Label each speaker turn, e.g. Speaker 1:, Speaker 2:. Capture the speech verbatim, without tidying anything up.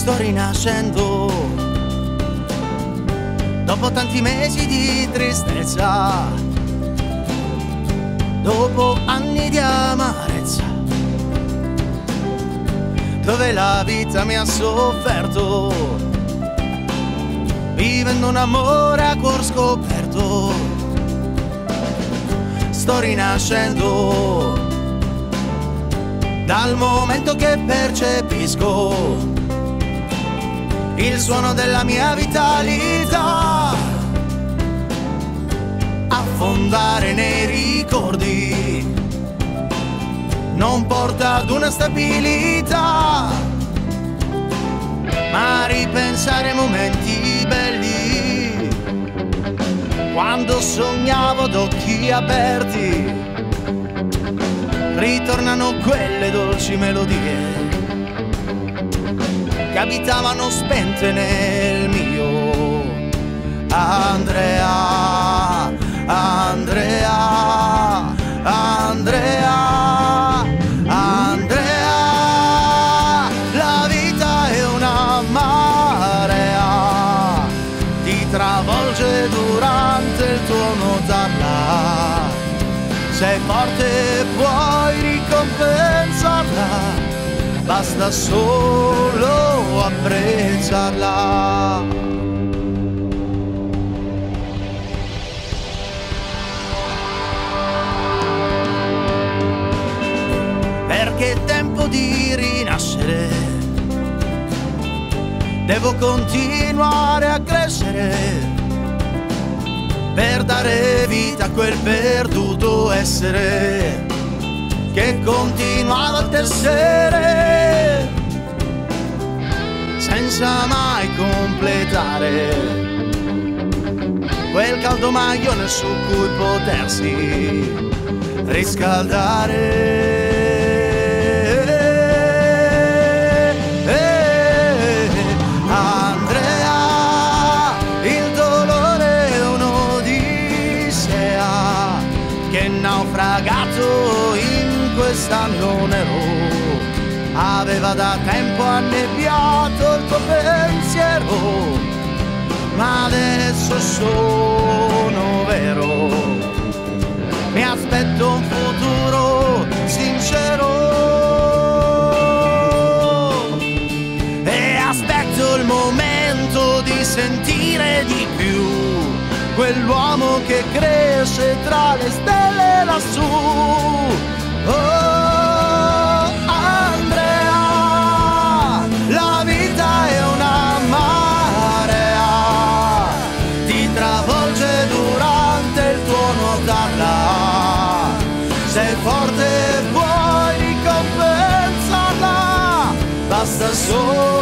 Speaker 1: sto rinascendo dopo tanti mesi di tristezza, dopo anni di amarezza, dove la vita mi ha sofferto, vivendo un amore a cuor scoperto. Sto rinascendo dal momento che percepisco il suono della mia vitalità, affondare nei ricordi non porta ad una stabilità, ma ripensare ai momenti belli, quando sognavo ad occhi aperti, ritornano quelle dolci melodie che abitavano spente nel mio Andrea, Andrea, Andrea, Andrea. La vita è una marea, ti travolge durante il tuo nuotarla, sei forte e puoi ricompensarla, basta solo apprezzarla. Perché è tempo di rinascere, devo continuare a crescere, per dare vita a quel perduto essere che continuava a tessere senza mai completare quel caldo maglione su cui potersi riscaldare. Andrea, il dolore è un'odissea che naufragato in quest'anno nero aveva da tempo annebbiato il tuo pensiero, ma adesso sono vero, mi aspetto un futuro sincero e aspetto il momento di sentire di più quell'uomo che cresce tra le stelle lassù. Oh, Andrea, la vita è una marea, ti travolge durante il tuo nuotarla, sei forte e puoi ricompensarla, basta solo